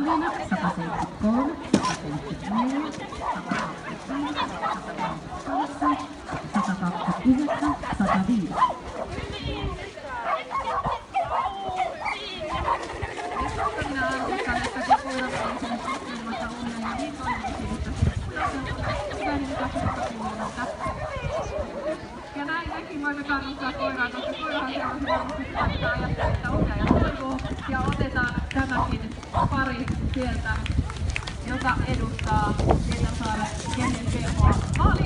Leena 173, 174, 128, 129, 105. Minä arvostan, että kun koirat on sen ilmasta unelma niin toivottavasti, ja näin mekin voimme kannustaa koiraa, koska koirahan sellaisen varmasti paikkaa ajattelee, että ohjaaja toivoo ja otetaan tämäkin pari sieltä, joka edustaa Pietarsaaren Kemin PK.